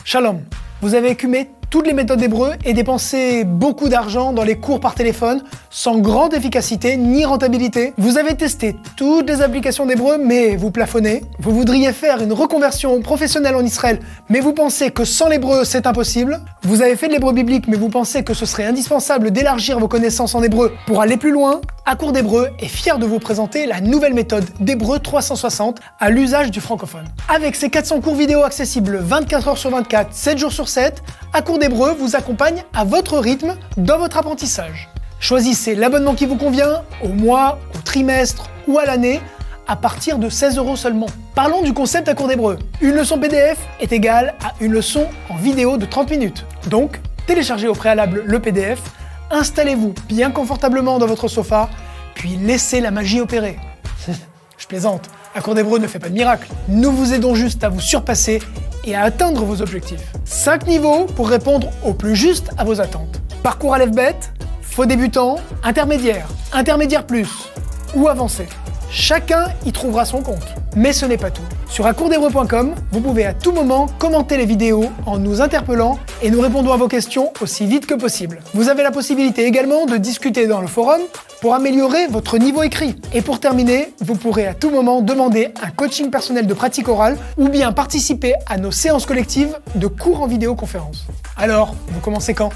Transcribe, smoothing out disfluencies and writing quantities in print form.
Shalom. Vous avez écumé toutes les méthodes d'hébreu et dépensé beaucoup d'argent dans les cours par téléphone sans grande efficacité ni rentabilité. Vous avez testé toutes les applications d'hébreu mais vous plafonnez. Vous voudriez faire une reconversion professionnelle en Israël mais vous pensez que sans l'hébreu c'est impossible. Vous avez fait de l'hébreu biblique mais vous pensez que ce serait indispensable d'élargir vos connaissances en hébreu pour aller plus loin. Accours d'hébreu est fier de vous présenter la nouvelle méthode d'hébreu 360 à l'usage du francophone. Avec ses 400 cours vidéo accessibles 24 heures sur 24, 7 jours sur 7, Accours d'hébreu vous accompagne à votre rythme dans votre apprentissage. Choisissez l'abonnement qui vous convient, au mois, au trimestre ou à l'année, à partir de 16 € seulement. Parlons du concept Accours d'hébreu. Une leçon PDF est égale à une leçon en vidéo de 30 minutes. Donc, téléchargez au préalable le PDF, installez-vous bien confortablement dans votre sofa, puis laissez la magie opérer. Je plaisante, Accours d'hébreu ne fait pas de miracle. Nous vous aidons juste à vous surpasser et à atteindre vos objectifs. 5 niveaux pour répondre au plus juste à vos attentes. Parcours aleph-bet, faux débutant, intermédiaire, intermédiaire plus ou avancé. Chacun y trouvera son compte. Mais ce n'est pas tout. Sur accoursdhébreu.com, vous pouvez à tout moment commenter les vidéos en nous interpellant et nous répondons à vos questions aussi vite que possible. Vous avez la possibilité également de discuter dans le forum pour améliorer votre niveau écrit. Et pour terminer, vous pourrez à tout moment demander un coaching personnel de pratique orale ou bien participer à nos séances collectives de cours en vidéoconférence. Alors, vous commencez quand ?